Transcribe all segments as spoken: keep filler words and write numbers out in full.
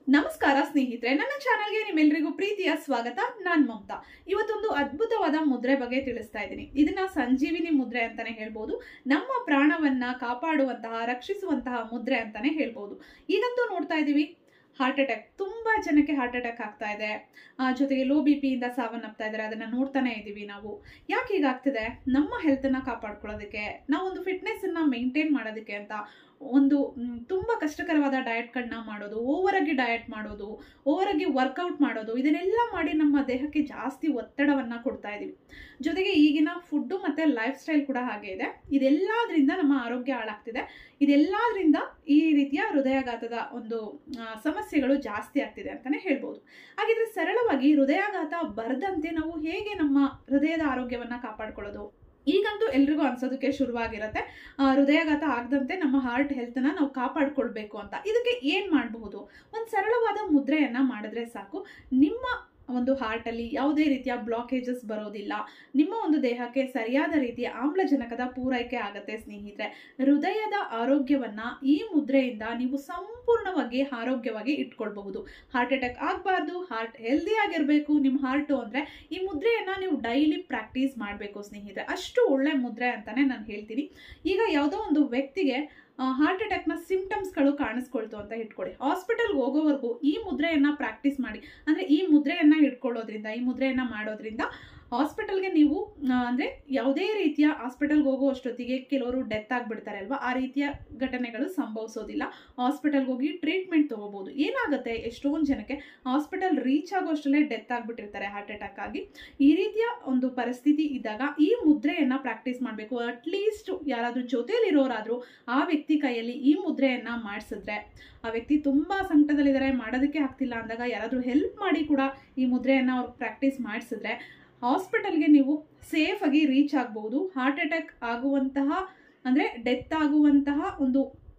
ನಮಸ್ಕಾರ ಸ್ನೇಹಿತರೆ, ನನ್ನ ಚಾನೆಲ್ಗೆ ನಿಮ್ಮೆಲ್ಲರಿಗೂ ಪ್ರೀತಿಯ ಸ್ವಾಗತ. ನಾನು ಮಮತಾ. ಇವತ್ತೊಂದು ಅದ್ಭುತವಾದ ಮುದ್ರೆ ಬಗ್ಗೆ ತಿಳಿಸ್ತಾ ಇದ್ದೀನಿ. ಇದನ್ನ ಸಂಜೀವಿನಿ ಮುದ್ರೆ ಅಂತಾನೆ ಹೇಳ್ಬೋದು. ನಮ್ಮ ಪ್ರಾಣವನ್ನ ಕಾಪಾಡುವಂತಹ, ರಕ್ಷಿಸುವಂತಹ ಮುದ್ರೆ ಅಂತಾನೆ ಹೇಳ್ಬೋದು. ಈಗಂತೂ ನೋಡ್ತಾ ಇದೀವಿ ಹಾರ್ಟ್ ಅಟ್ಯಾಕ್, ತುಂಬಾ ಜನಕ್ಕೆ ಹಾರ್ಟ್ ಅಟ್ಯಾಕ್ ಆಗ್ತಾ ಇದೆ. ಆ ಜೊತೆಗೆ ಲೋ ಬಿ ಪಿಯಿಂದ ಸಾವನ್ನಪ್ತಾ ಇದ್ದಾರೆ. ಅದನ್ನ ನೋಡ್ತಾನೆ ಇದೀವಿ ನಾವು. ಯಾಕೆ ಹೀಗಾಗ್ತಿದೆ? ನಮ್ಮ ಹೆಲ್ತ್ ಅನ್ನ ಕಾಪಾಡ್ಕೊಳ್ಳೋದಕ್ಕೆ, ನಾವೊಂದು ಫಿಟ್ನೆಸ್ ಅನ್ನ ಮೇಂಟೈನ್ ಮಾಡೋದಕ್ಕೆ ಅಂತ ಒಂದು ತುಂಬಾ ಕಷ್ಟಕರವಾದ ಡಯಟ್ಗಳನ್ನ ಮಾಡೋದು, ಓವರ್ ಆಗಿ ಡಯಟ್ ಮಾಡೋದು, ಓವರ್ ಆಗಿ ವರ್ಕೌಟ್ ಮಾಡೋದು, ಇದನ್ನೆಲ್ಲ ಮಾಡಿ ನಮ್ಮ ದೇಹಕ್ಕೆ ಜಾಸ್ತಿ ಒತ್ತಡವನ್ನ ಕೊಡ್ತಾ ಇದೀವಿ. ಜೊತೆಗೆ ಈಗಿನ ಫುಡ್ಡು ಮತ್ತೆ ಲೈಫ್ ಸ್ಟೈಲ್ ಕೂಡ ಹಾಗೆ ಇದೆ. ಇದೆಲ್ಲದ್ರಿಂದ ನಮ್ಮ ಆರೋಗ್ಯ ಹಾಳಾಗ್ತಿದೆ. ಇದೆಲ್ಲದ್ರಿಂದ ಈ ರೀತಿಯ ಹೃದಯಾಘಾತದ ಒಂದು ಸಮಸ್ಯೆಗಳು ಜಾಸ್ತಿ ಆಗ್ತಿದೆ ಅಂತಾನೆ ಹೇಳ್ಬೋದು. ಹಾಗಿದ್ರೆ ಸರಳವಾಗಿ ಹೃದಯಾಘಾತ ಬರದಂತೆ ನಾವು ಹೇಗೆ ನಮ್ಮ ಹೃದಯದ ಆರೋಗ್ಯವನ್ನ ಕಾಪಾಡ್ಕೊಳ್ಳೋದು? ಈಗಂತೂ ಎಲ್ರಿಗೂ ಅನ್ಸೋದಕ್ಕೆ ಶುರುವಾಗಿರುತ್ತೆ, ಹೃದಯಾಘಾತ ಆಗದಂತೆ ನಮ್ಮ ಹಾರ್ಟ್ ಹೆಲ್ತ್ನ ನಾವು ಕಾಪಾಡ್ಕೊಳ್ಬೇಕು ಅಂತ. ಇದಕ್ಕೆ ಏನ್ ಮಾಡಬಹುದು? ಒಂದು ಸರಳವಾದ ಮುದ್ರೆಯನ್ನ ಮಾಡಿದ್ರೆ ಸಾಕು. ನಿಮ್ಮ ಒಂದು ಹಾರ್ಟ್ ಅಲ್ಲಿ ಯಾವುದೇ ರೀತಿಯ ಬ್ಲಾಕೇಜಸ್ ಬರೋದಿಲ್ಲ. ನಿಮ್ಮ ಒಂದು ದೇಹಕ್ಕೆ ಸರಿಯಾದ ರೀತಿಯ ಆಮ್ಲಜನಕದ ಪೂರೈಕೆ ಆಗತ್ತೆ. ಸ್ನೇಹಿತರೆ, ಹೃದಯದ ಆರೋಗ್ಯವನ್ನ ಈ ಮುದ್ರೆಯಿಂದ ನೀವು ಸಂಪೂರ್ಣವಾಗಿ ಆರೋಗ್ಯವಾಗಿ ಇಟ್ಕೊಳ್ಬಹುದು. ಹಾರ್ಟ್ ಅಟ್ಯಾಕ್ ಆಗಬಾರ್ದು, ಹಾರ್ಟ್ ಹೆಲ್ದಿ ಆಗಿರ್ಬೇಕು ನಿಮ್ಮ ಹಾರ್ಟು ಅಂದ್ರೆ ಈ ಮುದ್ರೆಯನ್ನ ನೀವು ಡೈಲಿ ಪ್ರಾಕ್ಟೀಸ್ ಮಾಡಬೇಕು ಸ್ನೇಹಿತರೆ. ಅಷ್ಟು ಒಳ್ಳೆ ಮುದ್ರೆ ಅಂತಾನೆ ನಾನು ಹೇಳ್ತೀನಿ. ಈಗ ಯಾವುದೋ ಒಂದು ವ್ಯಕ್ತಿಗೆ ಹಾರ್ಟ್ ಅಟ್ಯಾಕ್ ನ ಸಿಂಪ್ಟಮ್ಸ್ ಗಳು ಕಾಣಿಸ್ಕೊಳ್ತು ಅಂತ ಇಟ್ಕೊಳ್ಳಿ. ಹಾಸ್ಪಿಟಲ್ಗೆ ಹೋಗೋವರೆಗೂ ಈ ಮುದ್ರೆಯನ್ನ ಪ್ರಾಕ್ಟೀಸ್ ಮಾಡಿ. ಅಂದ್ರೆ ಈ ಮುದ್ರೆಯನ್ನ ಇಟ್ಕೊಳ್ಳೋದ್ರಿಂದ, ಈ ಮುದ್ರೆಯನ್ನ ಮಾಡೋದ್ರಿಂದ ಹಾಸ್ಪಿಟಲ್ಗೆ ನೀವು ಅಂದ್ರೆ ಯಾವುದೇ ರೀತಿಯ ಹಾಸ್ಪಿಟಲ್ಗೆ ಹೋಗೋ ಅಷ್ಟೊತ್ತಿಗೆ ಕೆಲವರು ಡೆತ್ ಆಗ್ಬಿಡ್ತಾರೆ ಅಲ್ವಾ, ಆ ರೀತಿಯ ಘಟನೆಗಳು ಸಂಭವಿಸೋದಿಲ್ಲ. ಹಾಸ್ಪಿಟಲ್ಗೆ ಹೋಗಿ ಟ್ರೀಟ್ಮೆಂಟ್ ತಗೋಬಹುದು. ಏನಾಗುತ್ತೆ, ಎಷ್ಟೊಂದು ಜನಕ್ಕೆ ಹಾಸ್ಪಿಟಲ್ ರೀಚ್ ಆಗೋ ಅಷ್ಟರಲ್ಲೇ ಡೆತ್ ಆಗ್ಬಿಟ್ಟಿರ್ತಾರೆ ಹಾರ್ಟ್ ಅಟ್ಯಾಕ್ ಆಗಿ. ಈ ರೀತಿಯ ಒಂದು ಪರಿಸ್ಥಿತಿ ಇದ್ದಾಗ ಈ ಮುದ್ರೆಯನ್ನ ಪ್ರಾಕ್ಟೀಸ್ ಮಾಡಬೇಕು. ಅಟ್ಲೀಸ್ಟ್ ಯಾರಾದ್ರೂ ಜೊತೆಲಿರೋರಾದ್ರೂ ಆ ವ್ಯಕ್ತಿ ಕೈಯಲ್ಲಿ ಈ ಮುದ್ರೆಯನ್ನ ಮಾಡಿಸಿದ್ರೆ, ಆ ವ್ಯಕ್ತಿ ತುಂಬಾ ಸಂಕಟದಲ್ಲಿದ್ದಾರೆ, ಮಾಡೋದಕ್ಕೆ ಆಗ್ತಿಲ್ಲ ಅಂದಾಗ ಯಾರಾದ್ರೂ ಹೆಲ್ಪ್ ಮಾಡಿ ಕೂಡ ಈ ಮುದ್ರೆಯನ್ನ ಅವ್ರು ಪ್ರಾಕ್ಟೀಸ್ ಮಾಡಿಸಿದ್ರೆ ಹಾಸ್ಪಿಟಲ್ಗೆ ನೀವು ಸೇಫ್ ಆಗಿ ರೀಚ್ ಆಗಬಹುದು. ಹಾರ್ಟ್ ಅಟ್ಯಾಕ್ ಆಗುವಂತಹ ಅಂದ್ರೆ ಡೆತ್ ಆಗುವಂತಹ ಒಂದು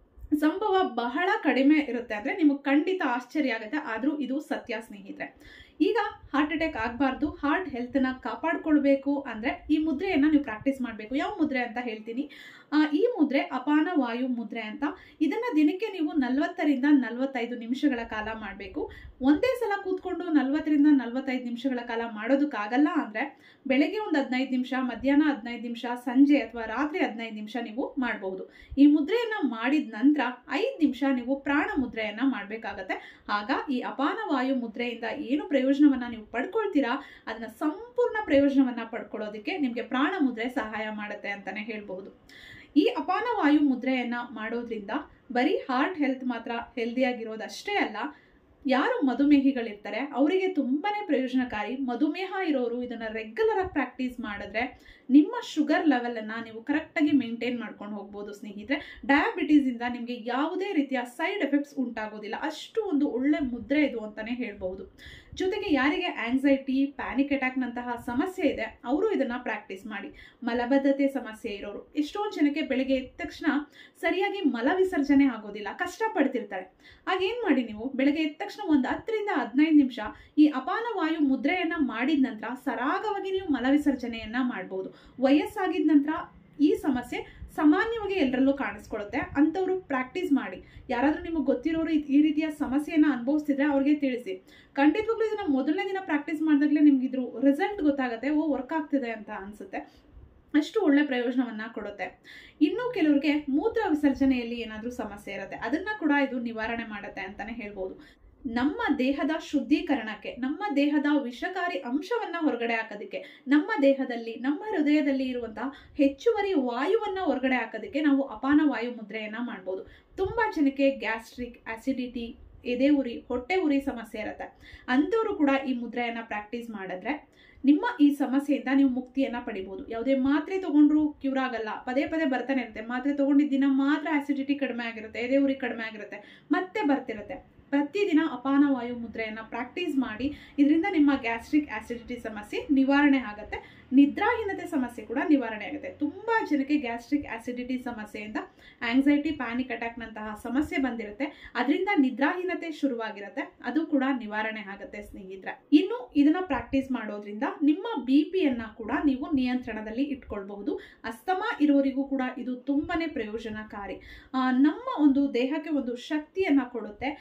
ಸಂಭವ ಬಹಳ ಕಡಿಮೆ ಇರುತ್ತೆ. ಅಂದ್ರೆ ನಿಮಗೆ ಖಂಡಿತ ಆಶ್ಚರ್ಯ ಆಗುತ್ತೆ, ಆದ್ರೂ ಇದು ಸತ್ಯ ಸ್ನೇಹಿತರೆ. ಈಗ ಹಾರ್ಟ್ ಅಟ್ಯಾಕ್ ಆಗಬಾರ್ದು, ಹಾರ್ಟ್ ಹೆಲ್ತ್ ನ ಕಾಪಾಡ್ಕೊಳ್ಬೇಕು ಅಂದ್ರೆ ಈ ಮುದ್ರೆಯನ್ನ ನೀವು ಪ್ರಾಕ್ಟೀಸ್ ಮಾಡಬೇಕು. ಯಾವ ಮುದ್ರೆ ಅಂತ ಹೇಳ್ತೀನಿ. ಈ ಮುದ್ರೆ ಅಪಾನ ವಾಯು ಮುದ್ರೆ ಅಂತ. ಇದನ್ನ ದಿನಕ್ಕೆ ನೀವು ನಲ್ವತ್ತರಿಂದ ನಲ್ವತ್ತೈದು ನಿಮಿಷಗಳ ಕಾಲ ಮಾಡಬೇಕು. ಒಂದೇ ಸಲ ಕೂತ್ಕೊಂಡು ನಲ್ವತ್ತರಿಂದ ನಲ್ವತ್ತೈದು ನಿಮಿಷಗಳ ಕಾಲ ಮಾಡೋದಕ್ಕಾಗಲ್ಲ ಅಂದ್ರೆ ಬೆಳಗ್ಗೆ ಒಂದು ಹದಿನೈದು ನಿಮಿಷ, ಮಧ್ಯಾಹ್ನ ಹದಿನೈದು ನಿಮಿಷ, ಸಂಜೆ ಅಥವಾ ರಾತ್ರಿ ಹದಿನೈದು ನಿಮಿಷ ನೀವು ಮಾಡಬಹುದು. ಈ ಮುದ್ರೆಯನ್ನ ಮಾಡಿದ ನಂತರ ಐದು ನಿಮಿಷ ನೀವು ಪ್ರಾಣ ಮುದ್ರೆಯನ್ನ ಮಾಡ್ಬೇಕಾಗತ್ತೆ. ಆಗ ಈ ಅಪಾನ ವಾಯು ಮುದ್ರೆಯಿಂದ ಏನು ಪ್ರಯೋಜನವನ್ನ ನೀವು ಪಡ್ಕೊಳ್ತೀರಾ ಅದನ್ನ ಸಂಪೂರ್ಣ ಪ್ರಯೋಜನವನ್ನ ಪಡ್ಕೊಳ್ಳೋದಕ್ಕೆ ನಿಮ್ಗೆ ಪ್ರಾಣ ಮುದ್ರೆ ಸಹಾಯ ಮಾಡುತ್ತೆ ಅಂತಾನೆ ಹೇಳ್ಬಹುದು. ಈ ಅಪಾನ ವಾಯು ಮುದ್ರೆಯನ್ನ ಮಾಡೋದ್ರಿಂದ ಬರೀ ಹಾರ್ಟ್ ಹೆಲ್ತ್ ಮಾತ್ರ ಹೆಲ್ದಿಯಾಗಿರೋದಷ್ಟೇ ಅಲ್ಲ, ಯಾರು ಮಧುಮೇಹಿಗಳಿರ್ತಾರೆ ಅವರಿಗೆ ತುಂಬಾನೇ ಪ್ರಯೋಜನಕಾರಿ. ಮಧುಮೇಹ ಇರೋರು ಇದನ್ನ ರೆಗ್ಯುಲರ್ ಆಗಿ ಪ್ರಾಕ್ಟೀಸ್ ಮಾಡಿದ್ರೆ ನಿಮ್ಮ ಶುಗರ್ ಲೆವೆಲ್ ಅನ್ನ ನೀವು ಕರೆಕ್ಟ್ ಆಗಿ ಮೇಂಟೈನ್ ಮಾಡ್ಕೊಂಡು ಹೋಗ್ಬೋದು ಸ್ನೇಹಿತರೆ. ಡಯಾಬಿಟೀಸ್ ಇಂದ ನಿಮ್ಗೆ ಯಾವುದೇ ರೀತಿಯ ಸೈಡ್ ಎಫೆಕ್ಟ್ಸ್ ಉಂಟಾಗೋದಿಲ್ಲ. ಅಷ್ಟು ಒಂದು ಒಳ್ಳೆ ಮುದ್ರೆ ಇದು ಅಂತಾನೆ ಹೇಳ್ಬಹುದು. ಜೊತೆಗೆ ಯಾರಿಗೆ ಆಂಗ್ಸೈಟಿ, ಪ್ಯಾನಿಕ್ ಅಟ್ಯಾಕ್ ನಂತಹ ಸಮಸ್ಯೆ ಇದೆ ಅವರು ಇದನ್ನ ಪ್ರಾಕ್ಟೀಸ್ ಮಾಡಿ. ಮಲಬದ್ಧತೆ ಸಮಸ್ಯೆ ಇರೋರು, ಎಷ್ಟೊಂದು ಜನಕ್ಕೆ ಬೆಳಿಗ್ಗೆ ಎದ್ದ ತಕ್ಷಣ ಸರಿಯಾಗಿ ಮಲ ವಿಸರ್ಜನೆ ಆಗೋದಿಲ್ಲ, ಕಷ್ಟ ಪಡ್ತಿರ್ತಾರೆ. ಆಗೇನ್ ಮಾಡಿ ನೀವು ಬೆಳಗ್ಗೆ ಎದ್ದ ತಕ್ಷಣ ಒಂದು ಹತ್ತರಿಂದ ಹದಿನೈದು ನಿಮಿಷ ಈ ಅಪಾನ ವಾಯು ಮುದ್ರೆಯನ್ನ ಮಾಡಿದ ನಂತರ ಸರಾಗವಾಗಿ ನೀವು ಮಲ ವಿಸರ್ಜನೆಯನ್ನ ಮಾಡಬಹುದು. ವಯಸ್ಸಾಗಿದ ನಂತರ ಈ ಸಮಸ್ಯೆ ಸಾಮಾನ್ಯವಾಗಿ ಎಲ್ಲರಲ್ಲೂ ಕಾಣಿಸ್ಕೊಳ್ಳುತ್ತೆ. ಅಂತವ್ರು ಪ್ರಾಕ್ಟೀಸ್ ಮಾಡಿ. ಯಾರಾದ್ರೂ ನಿಮಗೆ ಗೊತ್ತಿರೋರು ಈ ರೀತಿಯ ಸಮಸ್ಯೆಯನ್ನ ಅನುಭವಿಸ್ತಿದ್ರೆ ಅವ್ರಿಗೆ ತಿಳಿಸಿ. ಖಂಡಿತವಾಗ್ಲೂ ಇದನ್ನ ಮೊದಲನೇ ದಿನ ಪ್ರಾಕ್ಟೀಸ್ ಮಾಡಿದಾಗಲೇ ನಿಮ್ಗೆ ಇದ್ರ ರಿಸಲ್ಟ್ ಗೊತ್ತಾಗುತ್ತೆ. ಓ, ವರ್ಕ್ ಆಗ್ತಿದೆ ಅಂತ ಅನ್ಸುತ್ತೆ. ಅಷ್ಟು ಒಳ್ಳೆ ಪ್ರಯೋಜನವನ್ನ ಕೊಡುತ್ತೆ. ಇನ್ನು ಕೆಲವ್ರಿಗೆ ಮೂತ್ರ ವಿಸರ್ಜನೆಯಲ್ಲಿ ಏನಾದ್ರೂ ಸಮಸ್ಯೆ ಇರುತ್ತೆ, ಅದನ್ನ ಕೂಡ ಇದು ನಿವಾರಣೆ ಮಾಡುತ್ತೆ ಅಂತಾನೆ ಹೇಳ್ಬೋದು. ನಮ್ಮ ದೇಹದ ಶುದ್ಧೀಕರಣಕ್ಕೆ, ನಮ್ಮ ದೇಹದ ವಿಷಕಾರಿ ಅಂಶವನ್ನ ಹೊರಗಡೆ ಹಾಕೋದಕ್ಕೆ, ನಮ್ಮ ದೇಹದಲ್ಲಿ ನಮ್ಮ ಹೃದಯದಲ್ಲಿ ಇರುವಂತಹ ಹೆಚ್ಚುವರಿ ವಾಯುವನ್ನ ಹೊರಗಡೆ ಹಾಕೋದಕ್ಕೆ ನಾವು ಅಪಾನ ವಾಯು ಮುದ್ರೆಯನ್ನ ಮಾಡ್ಬೋದು. ತುಂಬಾ ಜನಕ್ಕೆ ಗ್ಯಾಸ್ಟ್ರಿಕ್, ಆಸಿಡಿಟಿ, ಎದೆ ಉರಿ, ಹೊಟ್ಟೆ ಉರಿ ಸಮಸ್ಯೆ ಇರುತ್ತೆ. ಅಂಥವ್ರು ಕೂಡ ಈ ಮುದ್ರೆಯನ್ನ ಪ್ರಾಕ್ಟೀಸ್ ಮಾಡಿದ್ರೆ ನಿಮ್ಮ ಈ ಸಮಸ್ಯೆಯಿಂದ ನೀವು ಮುಕ್ತಿಯನ್ನ ಪಡಿಬಹುದು. ಯಾವುದೇ ಮಾತ್ರೆ ತಗೊಂಡ್ರು ಕ್ಯೂರ್ ಆಗಲ್ಲ, ಪದೇ ಪದೇ ಬರ್ತಾನೆ ಇರುತ್ತೆ. ಮಾತ್ರೆ ತಗೊಂಡಿದ್ದ ದಿನ ಮಾತ್ರ ಆಸಿಡಿಟಿ ಕಡಿಮೆ ಆಗಿರುತ್ತೆ, ಎದೆ ಉರಿ ಕಡಿಮೆ ಆಗಿರುತ್ತೆ, ಮತ್ತೆ ಬರ್ತಿರುತ್ತೆ. ಪ್ರತಿದಿನ ಅಪಾನ ವಾಯು ಮುದ್ರೆಯನ್ನ ಪ್ರಾಕ್ಟೀಸ್ ಮಾಡಿ. ಇದರಿಂದ ನಿಮ್ಮ ಗ್ಯಾಸ್ಟ್ರಿಕ್, ಆಸಿಡಿಟಿ ಸಮಸ್ಯೆ ನಿವಾರಣೆ ಆಗುತ್ತೆ. ನಿದ್ರಾಹೀನತೆ ಸಮಸ್ಯೆ ಕೂಡ ನಿವಾರಣೆ ಆಗುತ್ತೆ. ತುಂಬಾ ಜನಕ್ಕೆ ಗ್ಯಾಸ್ಟ್ರಿಕ್, ಆಸಿಡಿಟಿ ಸಮಸ್ಯೆಯಿಂದ ಆಂಗ್ಸೈಟಿ, ಪ್ಯಾನಿಕ್ ಅಟ್ಯಾಕ್ ನಂತಹ ಸಮಸ್ಯೆ ಬಂದಿರುತ್ತೆ. ಅದರಿಂದ ನಿದ್ರಾಹೀನತೆ ಶುರುವಾಗಿರುತ್ತೆ, ಅದು ಕೂಡ ನಿವಾರಣೆ ಆಗುತ್ತೆ ಸ್ನೇಹಿತರೆ. ಇನ್ನು ಇದನ್ನ ಪ್ರಾಕ್ಟೀಸ್ ಮಾಡೋದ್ರಿಂದ ನಿಮ್ಮ ಬಿ ಪಿಯನ್ನ ಕೂಡ ನೀವು ನಿಯಂತ್ರಣದಲ್ಲಿ ಇಟ್ಕೊಳ್ಬಹುದು. ಅಸ್ತಮಾ ಇರೋರಿಗೂ ಕೂಡ ಇದು ತುಂಬಾನೇ ಪ್ರಯೋಜನಕಾರಿ. ನಮ್ಮ ಒಂದು ದೇಹಕ್ಕೆ ಒಂದು ಶಕ್ತಿಯನ್ನ ಕೊಡುತ್ತೆ. ಜೊತೆಗೆ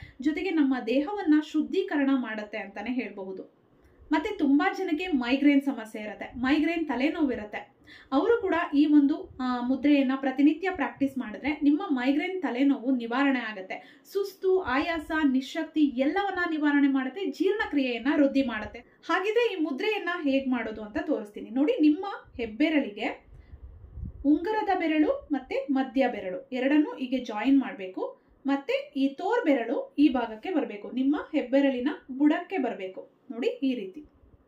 ಜೊತೆಗೆ ನಮ್ಮ ದೇಹವನ್ನ ಶುದ್ಧೀಕರಣ ಮಾಡುತ್ತೆ ಅಂತಾನೆ ಹೇಳಬಹುದು. ಮತ್ತೆ ತುಂಬಾ ಜನಕ್ಕೆ ಮೈಗ್ರೇನ್ ಸಮಸ್ಯೆ ಇರುತ್ತೆ, ಮೈಗ್ರೇನ್ ತಲೆನೋವು ಇರುತ್ತೆ. ಅವರು ಕೂಡ ಈ ಒಂದು ಮುದ್ರೆಯನ್ನ ಪ್ರತಿನಿತ್ಯ ಪ್ರಾಕ್ಟೀಸ್ ಮಾಡಿದ್ರೆ ನಿಮ್ಮ ಮೈಗ್ರೇನ್ ತಲೆನೋವು ನಿವಾರಣೆ ಆಗುತ್ತೆ. ಸುಸ್ತು, ಆಯಾಸ, ನಿಶಕ್ತಿ ಎಲ್ಲವನ್ನ ನಿವಾರಣೆ ಮಾಡುತ್ತೆ, ಜೀರ್ಣಕ್ರಿಯೆಯನ್ನ ವೃದ್ಧಿ ಮಾಡುತ್ತೆ. ಹಾಗಿದ್ರೆ ಈ ಮುದ್ರೆಯನ್ನ ಹೇಗ್ ಮಾಡೋದು ಅಂತ ತೋರಿಸ್ತೀನಿ ನೋಡಿ. ನಿಮ್ಮ ಹೆಬ್ಬೆರಳಿಗೆ ಉಂಗುರದ ಬೆರಳು ಮತ್ತೆ ಮಧ್ಯ ಬೆರಳು ಎರಡನ್ನು ಹೀಗೆ ಜಾಯಿನ್ ಮಾಡಬೇಕು. ಮತ್ತೆ ಈ ತೋರ್ ಬೆರಳು ಈ ಭಾಗಕ್ಕೆ ಬರಬೇಕು, ನಿಮ್ಮ ಹೆಬ್ಬೆರಳಿನ ಬುಡಕ್ಕೆ ಬರಬೇಕು ನೋಡಿ, ಈ ರೀತಿ.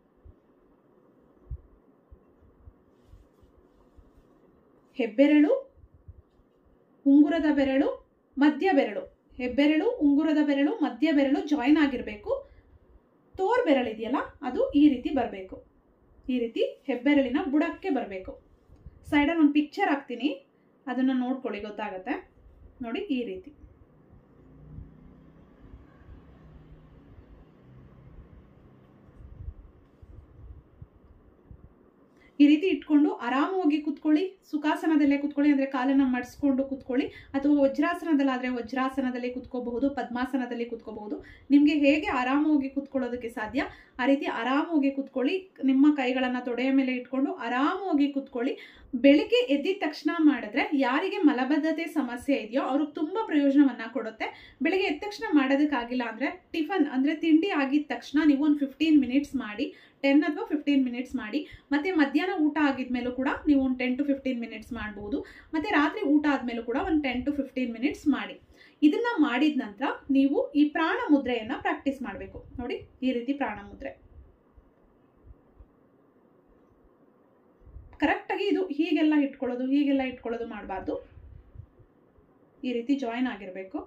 ಹೆಬ್ಬೆರಳು, ಉಂಗುರದ ಬೆರಳು, ಮಧ್ಯ ಬೆರಳು, ಹೆಬ್ಬೆರಳು, ಉಂಗುರದ ಬೆರಳು, ಮಧ್ಯ ಬೆರಳು ಜಾಯಿನ್ ಆಗಿರ್ಬೇಕು. ತೋರ್ ಬೆರಳು ಇದೆಯಲ್ಲ ಅದು ಈ ರೀತಿ ಬರಬೇಕು, ಈ ರೀತಿ ಹೆಬ್ಬೆರಳಿನ ಬುಡಕ್ಕೆ ಬರಬೇಕು. ಸೈಡಲ್ಲಿ ಒಂದು ಪಿಕ್ಚರ್ ಹಾಕ್ತೀನಿ, ಅದನ್ನ ನೋಡ್ಕೊಳ್ಳಿ, ಗೊತ್ತಾಗತ್ತೆ ನೋಡಿ, ಈ ರೀತಿ. ಈ ರೀತಿ ಇಟ್ಕೊಂಡು ಆರಾಮವಾಗಿ ಕುತ್ಕೊಳ್ಳಿ. ಸುಖಾಸನದಲ್ಲೇ ಕುತ್ಕೊಳ್ಳಿ, ಅಂದ್ರೆ ಕಾಲನ್ನ ಮಡಿಸ್ಕೊಂಡು ಕುತ್ಕೊಳ್ಳಿ, ಅಥವಾ ವಜ್ರಾಸನದಲ್ಲಾದ್ರೆ ವಜ್ರಾಸನದಲ್ಲಿ ಕುತ್ಕೋಬಹುದು, ಪದ್ಮಾಸನದಲ್ಲಿ ಕುತ್ಕೋಬಹುದು. ನಿಮ್ಗೆ ಹೇಗೆ ಆರಾಮವಾಗಿ ಕುತ್ಕೊಳ್ಳೋದಕ್ಕೆ ಸಾಧ್ಯ ಆ ರೀತಿ ಆರಾಮವಾಗಿ ಕುತ್ಕೊಳ್ಳಿ. ನಿಮ್ಮ ಕೈಗಳನ್ನ ತೊಡೆಯ ಮೇಲೆ ಇಟ್ಕೊಂಡು ಆರಾಮವಾಗಿ ಕುತ್ಕೊಳ್ಳಿ. ಬೆಳಿಗ್ಗೆ ಎದ್ದಿದ ತಕ್ಷಣ ಮಾಡಿದ್ರೆ ಯಾರಿಗೆ ಮಲಬದ್ಧತೆ ಸಮಸ್ಯೆ ಇದೆಯೋ ಅವ್ರಿಗೆ ತುಂಬಾ ಪ್ರಯೋಜನವನ್ನ ಕೊಡುತ್ತೆ. ಬೆಳಿಗ್ಗೆ ಎದ್ದ ತಕ್ಷಣ ಮಾಡೋದಕ್ಕಾಗಿಲ್ಲ ಅಂದ್ರೆ ಟಿಫನ್ ಅಂದ್ರೆ ತಿಂಡಿ ಆಗಿದ ತಕ್ಷಣ ನೀವು ಒಂದು ಫಿಫ್ಟೀನ್ ಮಿನಿಟ್ಸ್ ಮಾಡಿ, ಟೆನ್ ಅಥವಾ ಫಿಫ್ಟೀನ್ ಮಿನಿಟ್ಸ್ ಮಾಡಿ. ಮತ್ತೆ ಮಧ್ಯಾಹ್ನ ಊಟ ಆಗಿದ್ಮೇಲೂ ಕೂಡ ನೀವು ಒಂದು ಟೆನ್ ಟು ಫಿಫ್ಟೀನ್ ಮಿನಿಟ್ಸ್ ಮಾಡಬಹುದು. ಮತ್ತೆ ರಾತ್ರಿ ಊಟ ಆದ್ಮೇಲೂ ಕೂಡ ಒಂದು ಟೆನ್ ಟು ಫಿಫ್ಟೀನ್ ಮಿನಿಟ್ಸ್ ಮಾಡಿ. ಇದನ್ನ ಮಾಡಿದ ನಂತರ ನೀವು ಈ ಪ್ರಾಣ ಮುದ್ರೆಯನ್ನ ಪ್ರಾಕ್ಟೀಸ್ ಮಾಡಬೇಕು ನೋಡಿ, ಈ ರೀತಿ ಪ್ರಾಣ ಮುದ್ರೆ. ಕರೆಕ್ಟ್ ಆಗಿ ಇದು ಹೀಗೆಲ್ಲ ಇಟ್ಕೊಳ್ಳೋದು ಹೀಗೆಲ್ಲ ಇಟ್ಕೊಳ್ಳೋದು ಮಾಡಬಾರ್ದು, ಈ ರೀತಿ ಜಾಯಿನ್ ಆಗಿರ್ಬೇಕು.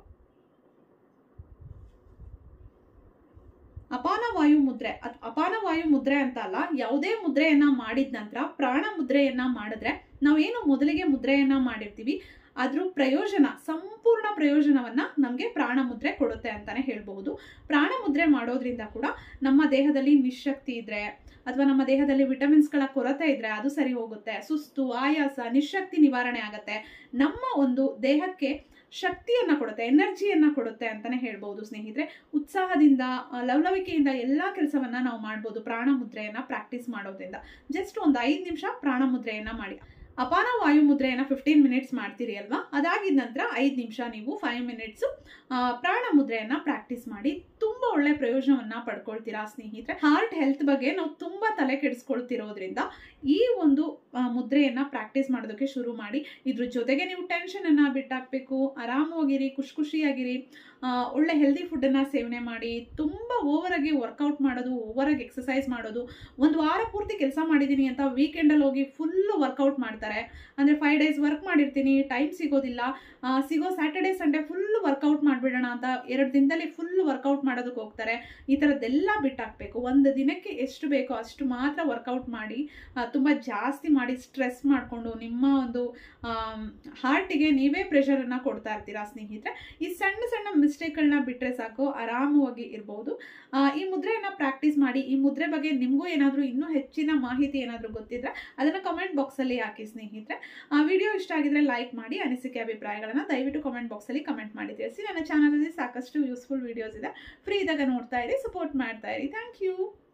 ಅಪಾನ ವಾಯು ಮುದ್ರೆ, ಅಪಾನ ವಾಯು ಮುದ್ರೆ ಅಂತ ಅಲ್ಲ, ಯಾವುದೇ ಮುದ್ರೆಯನ್ನ ಮಾಡಿದ ನಂತರ ಪ್ರಾಣ ಮುದ್ರೆಯನ್ನ ಮಾಡಿದ್ರೆ ನಾವೇನು ಮೊದಲಿಗೆ ಮುದ್ರೆಯನ್ನ ಮಾಡಿರ್ತೀವಿ ಅದ್ರ ಪ್ರಯೋಜನ, ಸಂಪೂರ್ಣ ಪ್ರಯೋಜನವನ್ನ ನಮ್ಗೆ ಪ್ರಾಣ ಮುದ್ರೆ ಕೊಡುತ್ತೆ ಅಂತಾನೆ ಹೇಳ್ಬಹುದು. ಪ್ರಾಣ ಮುದ್ರೆ ಮಾಡೋದ್ರಿಂದ ಕೂಡ ನಮ್ಮ ದೇಹದಲ್ಲಿ ನಿಶಕ್ತಿ ಇದ್ರೆ ಅಥವಾ ನಮ್ಮ ದೇಹದಲ್ಲಿ ವಿಟಮಿನ್ಸ್ಗಳ ಕೊರತೆ ಇದ್ರೆ ಅದು ಸರಿ ಹೋಗುತ್ತೆ. ಸುಸ್ತು, ಆಯಾಸ, ನಿಶಕ್ತಿ ನಿವಾರಣೆ ಆಗತ್ತೆ. ನಮ್ಮ ಒಂದು ದೇಹಕ್ಕೆ ಶಕ್ತಿಯನ್ನ ಕೊಡುತ್ತೆ, ಎನರ್ಜಿಯನ್ನ ಕೊಡುತ್ತೆ ಅಂತಾನೆ ಹೇಳ್ಬಹುದು ಸ್ನೇಹಿತರೆ. ಉತ್ಸಾಹದಿಂದ, ಲವಲವಿಕೆಯಿಂದ ಎಲ್ಲಾ ಕೆಲಸವನ್ನ ನಾವು ಮಾಡ್ಬೋದು ಪ್ರಾಣ ಮುದ್ರೆಯನ್ನ ಪ್ರಾಕ್ಟೀಸ್ ಮಾಡೋದ್ರಿಂದ. ಜಸ್ಟ್ ಒಂದು ಐದು ನಿಮಿಷ ಪ್ರಾಣ ಮುದ್ರೆಯನ್ನ ಮಾಡಿ. ಅಪಾನ ವಾಯು ಮುದ್ರೆಯನ್ನ ಫಿಫ್ಟೀನ್ ಮಿನಿಟ್ಸ್ ಮಾಡ್ತೀರಿ ಅಲ್ವಾ, ಅದಾಗಿದ ನಂತರ ಐದು ನಿಮಿಷ ನೀವು ಫೈವ್ ಮಿನಿಟ್ಸ್ ಪ್ರಾಣ ಮುದ್ರೆಯನ್ನ ಪ್ರಾಕ್ಟೀಸ್ ಮಾಡಿ. ತುಂಬಾ ಒಳ್ಳೆ ಪ್ರಯೋಜನವನ್ನ ಪಡ್ಕೊಳ್ತೀರಾ ಸ್ನೇಹಿತರೆ. ಹಾರ್ಟ್ ಹೆಲ್ತ್ ಬಗ್ಗೆ ನಾವು ತುಂಬಾ ತಲೆ ಕೆಡಿಸ್ಕೊಳ್ತಿರೋದ್ರಿಂದ ಈ ಒಂದು ಮುದ್ರೆಯನ್ನ ಪ್ರಾಕ್ಟೀಸ್ ಮಾಡೋದಕ್ಕೆ ಶುರು ಮಾಡಿ. ಇದ್ರ ಜೊತೆಗೆ ನೀವು ಟೆನ್ಷನ್ ಅನ್ನ ಬಿಟ್ಟಾಕ್ಬೇಕು, ಆರಾಮವಾಗಿರಿ, ಖುಷಿ ಖುಷಿಯಾಗಿರಿ, ಒಳ್ಳೆ ಹೆಲ್ದಿ ಫುಡ್ ಅನ್ನ ಸೇವನೆ ಮಾಡಿ. ತುಂಬಾ ಓವರ್ ಆಗಿ ವರ್ಕೌಟ್ ಮಾಡೋದು, ಓವರ್ ಆಗಿ ಎಕ್ಸಸೈಸ್ ಮಾಡೋದು, ಒಂದು ವಾರ ಪೂರ್ತಿ ಕೆಲಸ ಮಾಡಿದೀನಿ ಅಂತ ವೀಕೆಂಡ್ ಅಲ್ಲಿ ಹೋಗಿ ಫುಲ್ ವರ್ಕೌಟ್ ಮಾಡ್ತಾರೆ. ಅಂದ್ರೆ ಫೈವ್ ಡೇಸ್ ವರ್ಕ್ ಮಾಡಿರ್ತೀನಿ, ಟೈಮ್ ಸಿಗೋದಿಲ್ಲ, ಸಿಗೋ ಸ್ಯಾಟರ್ಡೆ ಸಂಡೇ ಫುಲ್ ವರ್ಕೌಟ್ ಮಾಡ್ಬಿಡೋಣ ಅಂತ ಎರಡು ದಿನದಲ್ಲಿ ಫುಲ್ ವರ್ಕೌಟ್ ಮಾಡೋದಕ್ಕೆ ಹೋಗ್ತಾರೆ. ಈ ತರದ್ದೆಲ್ಲ ಬಿಟ್ಟಾಕ್ಬೇಕು. ಒಂದು ದಿನಕ್ಕೆ ಎಷ್ಟು ಬೇಕೋ ಅಷ್ಟು ಮಾತ್ರ ವರ್ಕೌಟ್ ಮಾಡಿ. ತುಂಬಾ ಜಾಸ್ತಿ ಮಾಡಿ ಸ್ಟ್ರೆಸ್ ಮಾಡ್ಕೊಂಡು ನಿಮ್ಮ ಒಂದು ಹಾರ್ಟಿಗೆ ನೀವೇ ಪ್ರೆಷರ್ ಅನ್ನ ಕೊಡ್ತಾ ಇರ್ತೀರಾ ಸ್ನೇಹಿತರೆ. ಈ ಸಣ್ಣ ಸಣ್ಣ ಮಿಸ್ಟೇಕ್ಗಳನ್ನ ಬಿಟ್ರೆ ಸಾಕು, ಆರಾಮವಾಗಿ ಇರಬಹುದು. ಈ ಮುದ್ರೆಯನ್ನ ಪ್ರಾಕ್ಟೀಸ್ ಮಾಡಿ. ಈ ಮುದ್ರೆ ಬಗ್ಗೆ ನಿಮಗೂ ಏನಾದರೂ ಇನ್ನೂ ಹೆಚ್ಚಿನ ಮಾಹಿತಿ ಏನಾದರೂ ಗೊತ್ತಿದ್ರೆ ಅದನ್ನ ಕಮೆಂಟ್ ಬಾಕ್ಸ್ ಅಲ್ಲಿ ಹಾಕಿ ಸ್ನೇಹಿತರೆ. ಆ ವಿಡಿಯೋ ಇಷ್ಟ ಆಗಿದ್ರೆ ಲೈಕ್ ಮಾಡಿ, ಅನಿಸಿಕೆ ಅಭಿಪ್ರಾಯಗಳನ್ನ ದಯವಿಟ್ಟು ಕಮೆಂಟ್ ಬಾಕ್ಸ್ ಅಲ್ಲಿ ಕಮೆಂಟ್ ಮಾಡಿ ತಿಳಿಸಿ. ನನ್ನ ಚಾನಲ್ ಅಲ್ಲಿ ಸಾಕಷ್ಟು ಯೂಸ್ಫುಲ್ ವಿಡಿಯೋಸ್ ಇದೆ, ಫ್ರೀ ಇದ್ದಾಗ ನೋಡ್ತಾ ಇರಿ, ಸಪೋರ್ಟ್ ಮಾಡ್ತಾ ಇರಿ. Thank you.